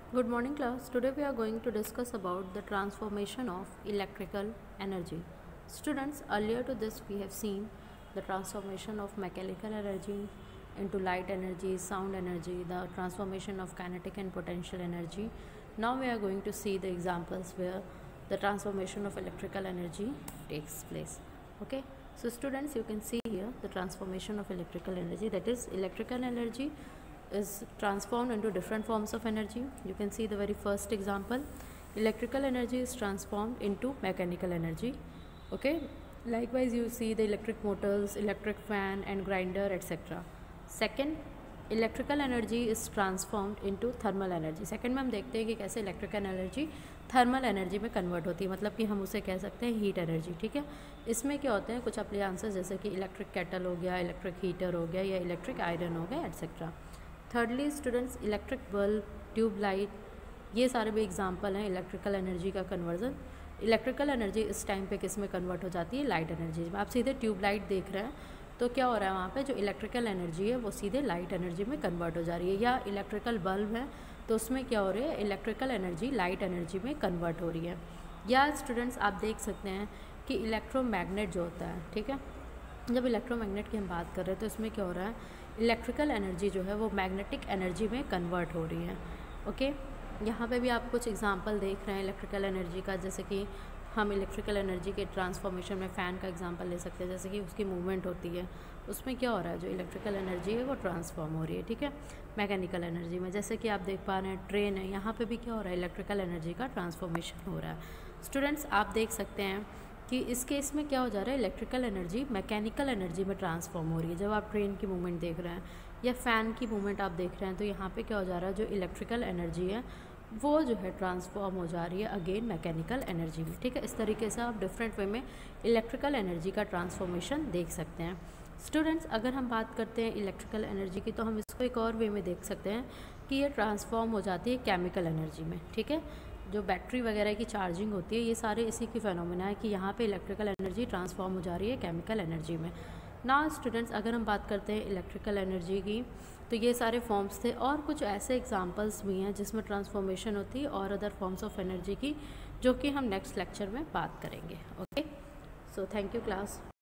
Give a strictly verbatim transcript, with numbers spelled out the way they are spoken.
Good morning class. Today we are going to discuss about the transformation of electrical energy. Students, earlier to this we have seen the transformation of mechanical energy into light energy, sound energy, the transformation of kinetic and potential energy. Now we are going to see the examples where the transformation of electrical energy takes place. Okay. So students, you can see here the transformation of electrical energy, that is electrical energy is transformed into different forms of energy. You can see the very first example, electrical energy is transformed into mechanical energy. Okay, likewise you see the electric motors, electric fan and grinder, etc. Second, electrical energy is transformed into thermal energy. Second में हम देखते हैं कि कैसे electrical energy thermal energy में convert होती है, मतलब कि हम उसे कह सकते हैं हीट एनर्जी. ठीक है, इसमें क्या होते हैं कुछ अप्लायंसेस जैसे कि इलेक्ट्रिक केटल हो गया, इलेक्ट्रिक हीटर हो गया या इलेक्ट्रिक आयरन हो गया, etcetera. Thirdly students, electric bulb, tube light, ये सारे भी एग्जांपल हैं इलेक्ट्रिकल एनर्जी का कन्वर्जन. इलेक्ट्रिकल एनर्जी इस टाइम पे किस में कन्वर्ट हो जाती है, लाइट एनर्जी में. आप सीधे ट्यूब लाइट देख रहे हैं तो क्या हो रहा है वहाँ पे, जो इलेक्ट्रिकल एनर्जी है वो सीधे लाइट एनर्जी में कन्वर्ट हो जा रही है. या इलेक्ट्रिकल बल्ब है तो उसमें क्या हो रहा है, इलेक्ट्रिकल एनर्जी लाइट एनर्जी में कन्वर्ट हो रही है. या स्टूडेंट्स आप देख सकते हैं कि इलेक्ट्रोमैग्नेट जो होता है, ठीक है, जब इलेक्ट्रोमैग्नेट की हम बात कर रहे हैं तो इसमें क्या हो रहा है, इलेक्ट्रिकल एनर्जी जो है वो मैग्नेटिक एनर्जी में कन्वर्ट हो रही है. ओके, यहाँ पे भी आप कुछ एग्जांपल देख रहे हैं इलेक्ट्रिकल एनर्जी का, जैसे कि हम इलेक्ट्रिकल एनर्जी के ट्रांसफॉर्मेशन में फ़ैन का एग्जांपल ले सकते हैं. जैसे कि उसकी मूवमेंट होती है, उसमें क्या हो रहा है, जो इलेक्ट्रिकल एनर्जी है वो ट्रांसफॉर्म हो रही है. ठीक है, मैकेनिकल एनर्जी में. जैसे कि आप देख पा रहे हैं ट्रेन है, यहाँ पे भी क्या हो रहा है, इलेक्ट्रिकल एनर्जी का ट्रांसफॉर्मेशन हो रहा है. स्टूडेंट्स आप देख सकते हैं कि इस केस में क्या हो जा रहा है, इलेक्ट्रिकल एनर्जी मैकेनिकल एनर्जी में ट्रांसफॉर्म हो रही है. जब आप ट्रेन की मूवमेंट देख रहे हैं या फ़ैन की मूवमेंट आप देख रहे हैं तो यहाँ पे क्या हो जा रहा है, जो इलेक्ट्रिकल एनर्जी है वो जो है ट्रांसफॉर्म हो जा रही है अगेन मैकेनिकल एनर्जी में. ठीक है, इस तरीके से आप डिफरेंट वे में इलेक्ट्रिकल एनर्जी का ट्रांसफॉर्मेशन देख सकते हैं. स्टूडेंट्स अगर हम बात करते हैं इलेक्ट्रिकल एनर्जी की तो हम इसको एक और वे में देख सकते हैं कि ये ट्रांसफॉर्म हो जाती है केमिकल एनर्जी में. ठीक है, जो बैटरी वगैरह की चार्जिंग होती है ये सारे इसी की फेनोमेना है कि यहाँ पे इलेक्ट्रिकल एनर्जी ट्रांसफॉर्म हो जा रही है केमिकल एनर्जी में. ना स्टूडेंट्स अगर हम बात करते हैं इलेक्ट्रिकल एनर्जी की तो ये सारे फॉर्म्स थे, और कुछ ऐसे एग्जांपल्स भी हैं जिसमें ट्रांसफॉर्मेशन होती है और अदर फॉर्म्स ऑफ एनर्जी की, जो कि हम नेक्स्ट लेक्चर में बात करेंगे. Okay, so thank you class.